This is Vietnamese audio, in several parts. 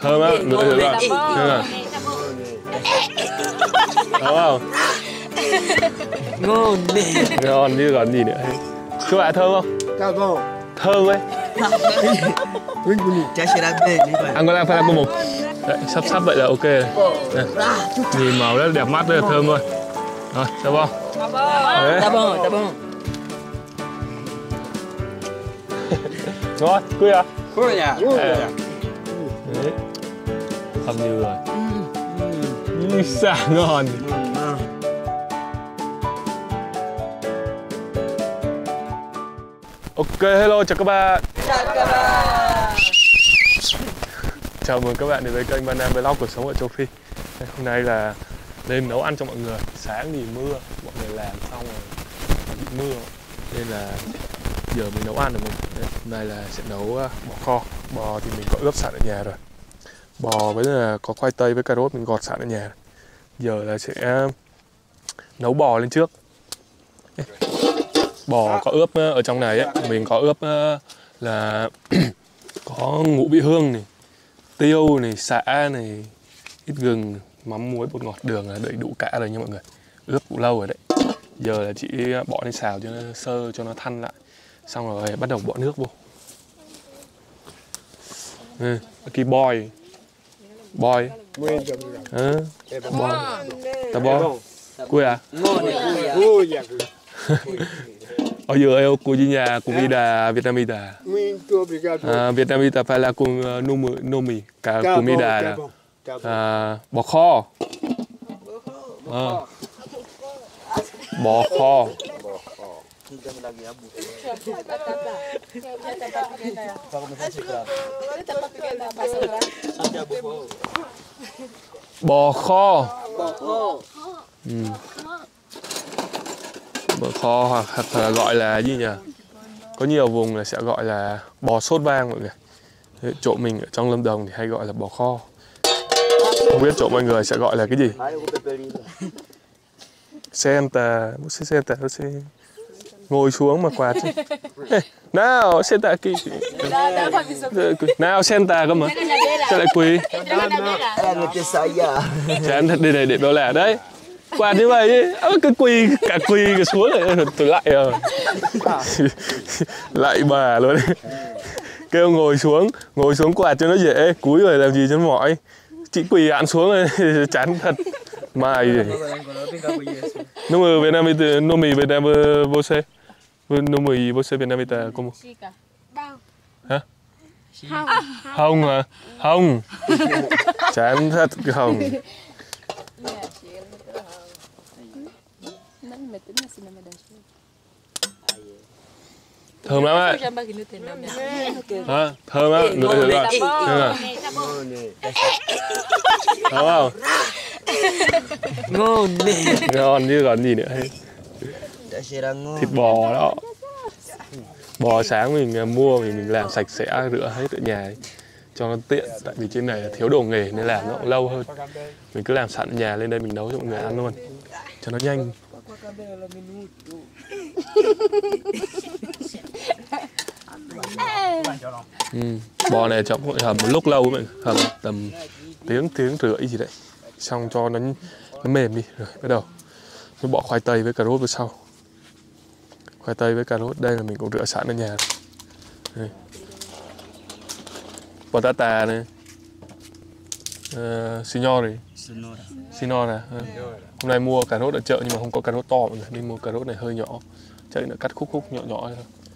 Thơm á, thơm không? Ngon nè. Ngon như còn gì nữa. Các bạn thơm không? Thơm ấy. Ăn có đang phải làm có một. Đấy, sắp vậy là ok rồi. Nhìn màu rất đẹp mắt, rất là thơm luôn. Rồi, chào bông. Tá bom. Ngon, cùi à? Cùi à? Đấy. Hầm như rồi. Xả ngon. Ok, hello, chào các bạn. Chào mừng các bạn đến với kênh Ban Nam Vlog cuộc sống ở châu Phi. Hôm nay là lên nấu ăn cho mọi người. Sáng thì mưa, mọi người làm xong rồi bị mưa nên là giờ mình nấu ăn rồi mình. Hôm nay là sẽ nấu bò kho. Bò thì mình có ướp sẵn ở nhà rồi. Bò với là có khoai tây với cà rốt mình gọt sẵn ở nhà. Giờ là sẽ nấu bò lên trước. Bò có ướp ở trong này ấy, mình có ướp là có ngũ vị hương này, tiêu này, sả này, ít gừng, mắm muối, bột ngọt, đường là đầy đủ cả rồi nha mọi người. Ướp cũng lâu rồi đấy. Giờ là chỉ bỏ lên xào cho nó sơ, cho nó thăn lại. Xong rồi bắt đầu bỏ nước vô. Cái boy. Boy. Tá bom. Cui à? Hoje eu cozinho comida vietnamita. Muito obrigado. Vietnamita fala com nome, comida bò kho. Bò kho. Bò kho. Bò kho hoặc là gọi là gì nhỉ? Có nhiều vùng là sẽ gọi là bò sốt vang mọi người. Chỗ mình ở trong Lâm Đồng thì hay gọi là bò kho. Không biết chỗ mọi người sẽ gọi là cái gì? Senta, senta, ngồi xuống mà quạt chứ. Nào, senta aquí. Nào, senta cơ mà. Sao lại quỳ? Chán thật, đây này để đó là đấy. Quạt như vậy chứ, cứ quỳ cả xuống rồi tôi lại rồi. Lại bà luôn đấy. Kêu ngồi xuống quạt cho nó dễ, cúi rồi làm gì cho nó mỏi. Chị quỳ ăn xuống rồi chán thật. Mai gì. Número Vietnamita, nome Vietnam você. Nome você Vietnamita como? Hả? Hồng à? Hồng. Chán thật cái Hồng. Thơm lắm ấy. Thơm á, ngửi thử coi. Thơm không? Ngon nè. Ngon như còn gì nữa. Thịt bò đó. Bò sáng mình mua mình làm sạch sẽ, rửa hết ở nhà ấy, cho nó tiện. Tại vì trên này thiếu đồ nghề nên làm nó cũng lâu hơn. Mình cứ làm sẵn ở nhà lên đây mình nấu cho mọi người ăn luôn cho nó nhanh. Bò này chọn hầm một lúc lâu mình hầm tầm tiếng rưỡi gì đấy, xong cho nó mềm đi rồi bắt đầu mới bỏ khoai tây với cà rốt vào sau. Khoai tây với cà rốt đây là mình cũng rửa sẵn ở nhà rồi. Patata này, Sinora. Hôm nay mua cà rốt ở chợ nhưng mà không có cà rốt to mọi người, nên mua cà rốt này hơi nhỏ, chắc là cắt khúc nhỏ thôi.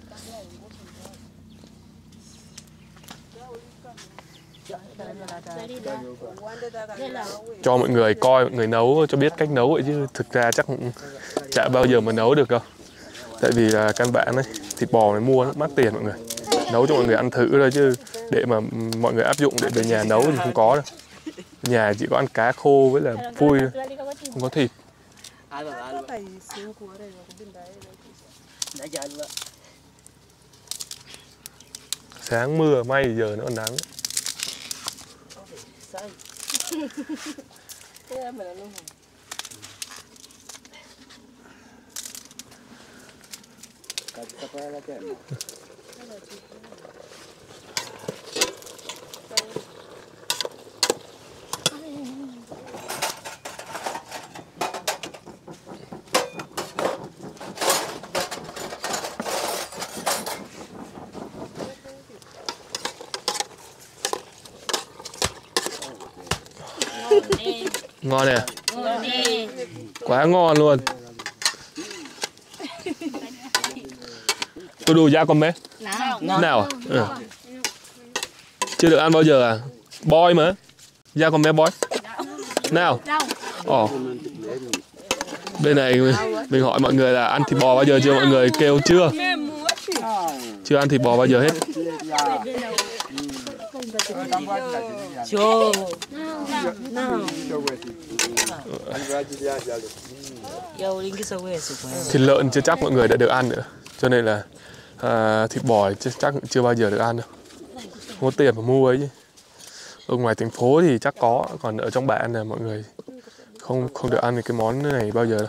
Cho mọi người coi, mọi người nấu cho biết cách nấu vậy chứ thực ra chắc cũng chả bao giờ mà nấu được đâu. Tại vì là căn bản ấy, thịt bò này mua nó mắc tiền mọi người. Nấu cho mọi người ăn thử thôi chứ để mà mọi người áp dụng để về nhà nấu thì không có đâu. Nhà chỉ có ăn cá khô với là phui thôi, không có thịt. Sáng mưa, may giờ nó còn nắng. Ngon nè. Quá ngon luôn. Tôi đủ da con bé. Nào à? Ừ. Chưa được ăn bao giờ à? Boy mà. Da con bé boy. Nào. Ồ. Bên này mình hỏi mọi người là ăn thịt bò bao giờ chưa, mọi người kêu chưa. Chưa ăn thịt bò bao giờ hết. Thịt lợn chưa chắc mọi người đã được ăn nữa. Cho nên là thịt bò chắc chưa bao giờ được ăn đâu. Không có tiền mà mua ấy chứ. Ở ngoài thành phố thì chắc có, còn ở trong bản là mọi người không được ăn cái món này bao giờ đâu.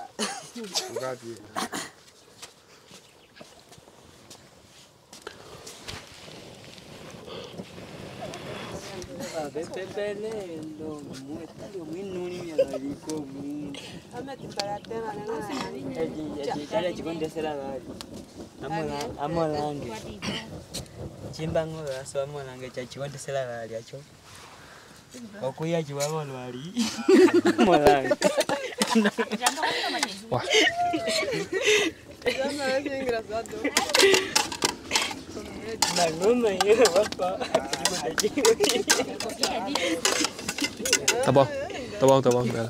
Tá bom, tá bom, tá bom. Bela.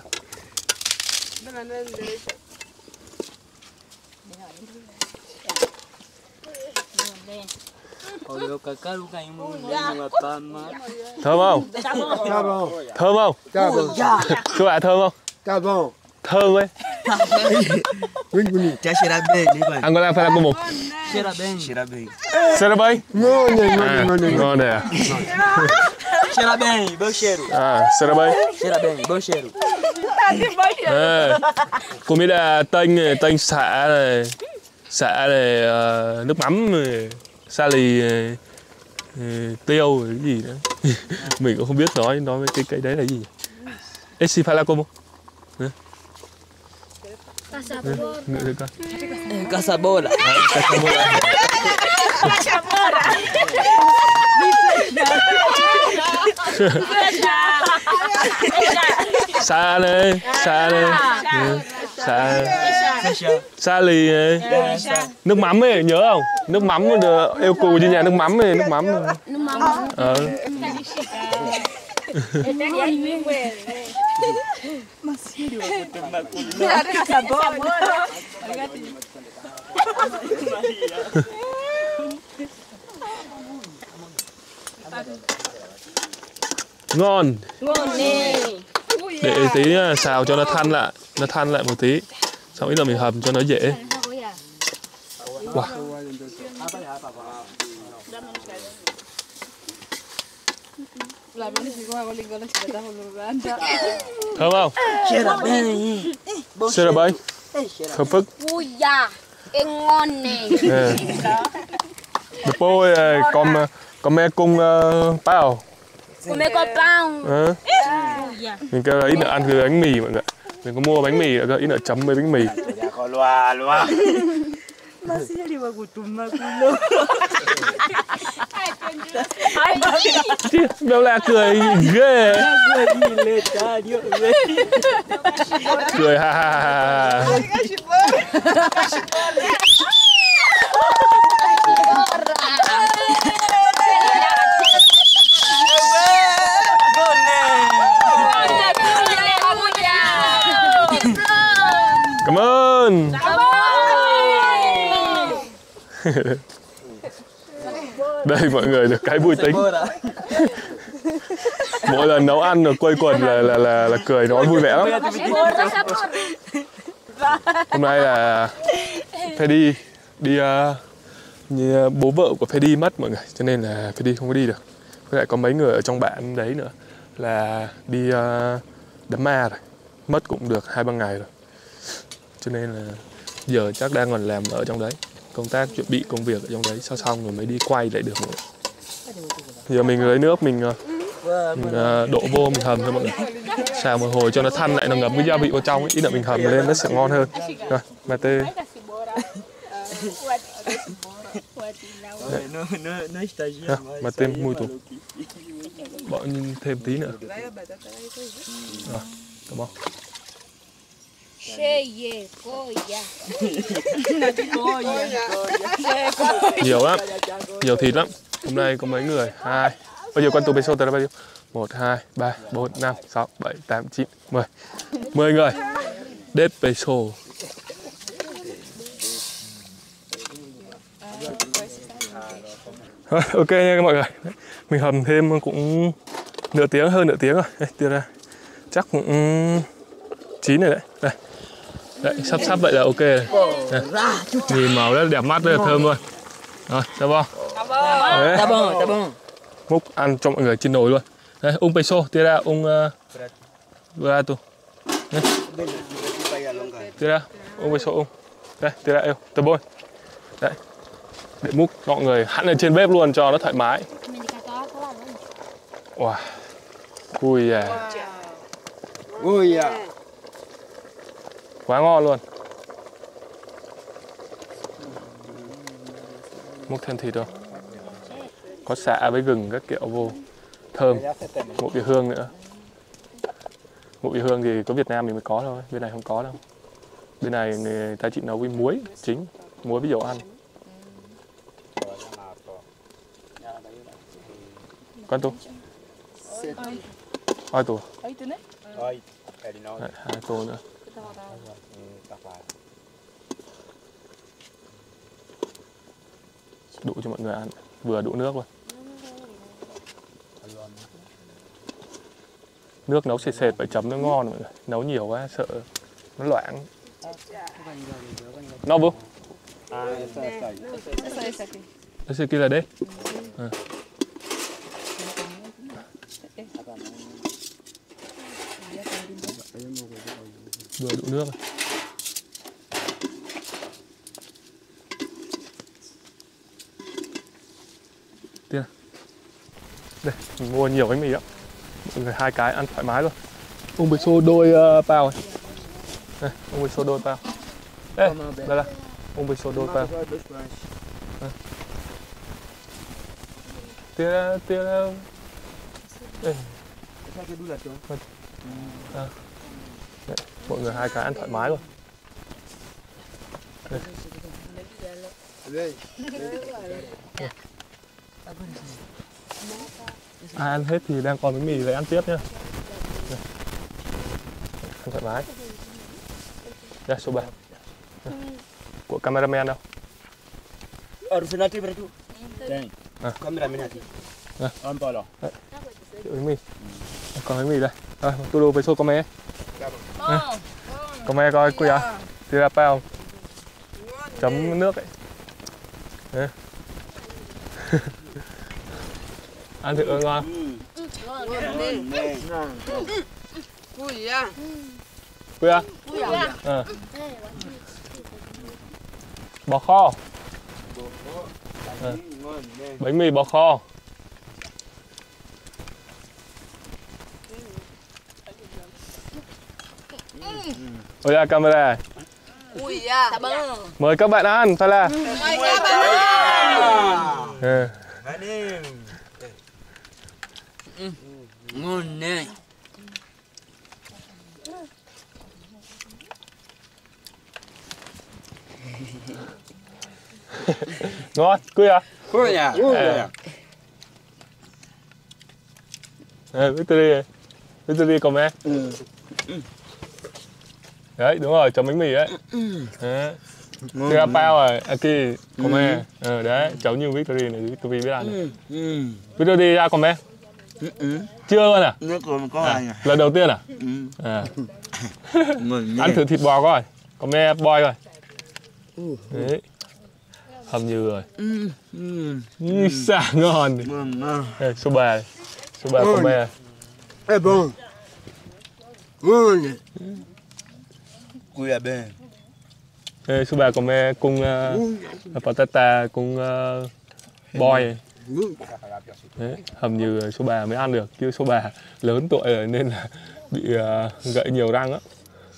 Thơm không? Thơm không? Các bạn thơm không? Tá bom. Thơm ấy. Muito bonito. Já cheira bem, né, pai? Agora vai falar como? Cheira bem. Cheira bem. Cheira bem? Ngon này, Ngon này à? Cheira bem, bom cheiro. Cheira bem? Cheira bem, bom cheiro. Cô biết là tênh xạ này, nước mắm này, sa lì này, tiêu cái gì nữa. Mình cũng không biết nói cái đấy là gì. Esi phải là como? Caçabora. Sa này, sa lì này, nước mắm ấy, nhớ không? Nước mắm yêu cầu trên nhà nước mắm này, nước mắm. Ngon. Để tí xào cho nó thanh lại một tí. Sau đó là mình hầm cho nó dễ. Wow. Thơm không? Cheira bem. Cheira bem. Thơm phức. Ui da, cái ngon này. Depois come com pão. Come con bao. Mình kêu là ít nữa ăn cái bánh mì mọi người. Mình có mua bánh mì nữa, ít nữa chấm với bánh mì. Béo la cười ghê. Cười ha ha ha. Cảm ơn. Đây mọi người được cái vui tính. Mỗi lần nấu ăn rồi quây quần là cười nói vui vẻ lắm. Hôm nay là Freddy đi như bố vợ của Freddy mất mọi người, cho nên là Freddy không có đi được. Với lại có mấy người ở trong bản đấy nữa là đi đám ma rồi, mất cũng được 2-3 ngày rồi. Cho nên là giờ chắc đang còn làm ở trong đấy, công tác chuẩn bị công việc ở trong đấy xong rồi mới đi quay lại được mọi người. Giờ mình lấy nước mình đổ vô mình hầm thôi mọi người, xào một hồi cho nó thanh lại, nó ngấm cái gia vị vào trong ấy, ít nữa mình hầm lên nó sẽ ngon hơn. Rồi mate. Mate muito. Bỏ thêm tí nữa. Rồi, cảm ơn. Nhiều lắm, nhiều thịt lắm. Hôm nay có mấy người? 2. Bao nhiêu con tù peso tới là bao nhiêu? 1, 2, 3, 4, 5, 6, 7, 8, 9, 10. 10 người. Đết peso. Rồi, ok nha các mọi người. Mình hầm thêm cũng nửa tiếng, hơn nửa tiếng rồi. Đây, tiếp ra. Chắc cũng chín rồi đấy. Đây. Đấy, sắp vậy là ok rồi. Nhìn màu rất là đẹp mắt, rất là thơm luôn. Rồi, tá bom. Tá bom. Múc ăn cho mọi người trên nồi luôn. Đây, peso, tira prato. Tira, peso. Đây, tira eu, tá bom. Đấy. Để múc mọi người hẳn ở trên bếp luôn cho nó thoải mái. Wow. Ui à. Ui à. Quá ngon luôn. Múc thêm thịt không? Có sả với gừng các kiểu vô. Thơm. Ngộ vị hương nữa. Ngộ vị hương thì có Việt Nam thì mới có thôi. Bên này không có đâu. Bên này người ta chỉ nấu với muối chính. Muối với dầu ăn. Quanto? 2 tô. 2 tô nữa. Đủ cho mọi người ăn. Vừa đủ nước luôn. Nước nấu sệt sệt phải chấm nó ngon mọi người. Nấu nhiều quá sợ nó loãng. Novo. Esse aqui là đây. À. Vừa đủ nước. Tiếp. Đây, mình mua nhiều bánh mì lắm. Mọi người 2 cái ăn thoải mái luôn. Peso đôi bao này. Đây, peso đôi bao. Đây, đây là peso đôi bao. Tira. Đây. Đấy, mọi người 2 cái ăn thoải mái luôn. Đây. Ai ăn hết thì đang còn bánh mì rồi ăn tiếp nhá. Đây. Ăn thoải mái. Đây, số 3. Của cameraman đâu? Orfinati berarti. Đây. Cameraman hati. Ampalo. Bánh mì. Còn bánh mì đây. Rồi, tôi đồ peso come. Come coi cô à? Tira bao. Chấm nước ấy. Đấy. Ăn thử ngon. Cùi à? Bò kho. Bánh mì bò kho. Ôi ra camera. Mời các bạn ăn, phải là. Ngon nè. Ngon, cùi à? Cùi à? Victory comment. Đấy, đúng rồi, chấm bánh mì đấy. Tira bao rồi, Aki comment. Đấy, cháu như Victory này, Victory biết ăn. Victory ra comment. Chưa luôn à? Nước còn có ai à? Lần đầu tiên à? Ăn thử thịt bò coi. Comment boy coi. Đấy. Hầm như rồi. Xả ngon. Đây, số 3. Số 3 comment. É bom. Ngon. Cùi à bên. Đây, số 3 comment cung patata cung boy. Đấy, hầm như số 3 mới ăn được, chứ số 3 lớn tuổi rồi nên là bị gãy nhiều răng á.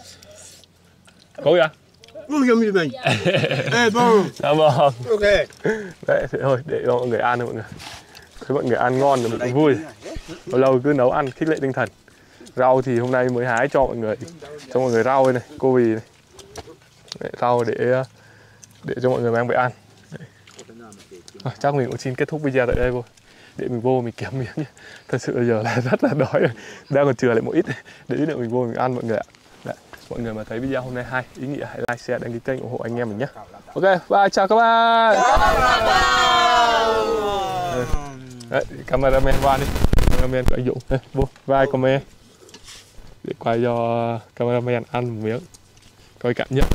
Có kìa? Ngon giống như mình. É bom. Dạ vâng. Ok. Đấy, thế thôi, để cho mọi người ăn thôi mọi người. Thấy mọi người ăn ngon rồi mình cũng vui. lâu lâu cứ nấu ăn khích lệ tinh thần. Rau thì hôm nay mới hái cho mọi người rau đây này, cô vì này. Đấy, rau để cho mọi người mang về ăn. Chắc mình cũng xin kết thúc video tại đây thôi, để mình vô mình kiếm miếng nhé. Thật sự giờ là rất là đói rồi, đang còn chừa lại một ít để nữa mình vô mình ăn mọi người ạ. Đấy, mọi người mà thấy video hôm nay hay, ý nghĩa hãy like, share, đăng ký kênh ủng hộ anh em mình nhé. Ok, bye, chào các bạn. Đấy, cameraman qua đi, cameraman của anh Dũng. Đây, vô, vai comment để quay cho cameraman ăn một miếng, coi cảm nhận.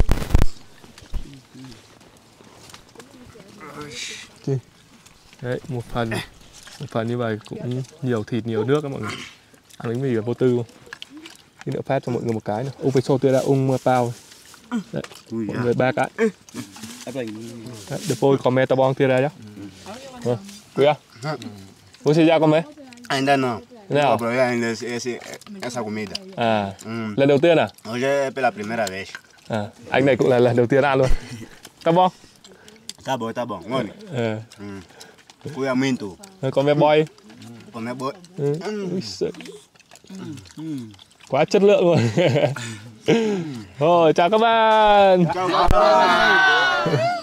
Đấy, một phần như vậy cũng nhiều thịt nhiều nước các mọi người. Ăn bánh mì là vô tư luôn. Tí nữa phát cho mọi người một cái nữa. Ung phải xô tươi ra ung bao. Đấy, mọi người 3 cái. Đấy, después come tabón tươi ra nhá. Cuida. Você já come? Ainda não. Não. Vou provar ainda essa comida. À, lần đầu tiên à? Hoje é pela primeira vez. À, anh này cũng là lần đầu tiên ăn luôn. Tabón. Tá bom. Olha. Cuida muito. Come boy. Come boi. Quá chất lượng luôn. Rồi, chào các bạn. Chào các bạn.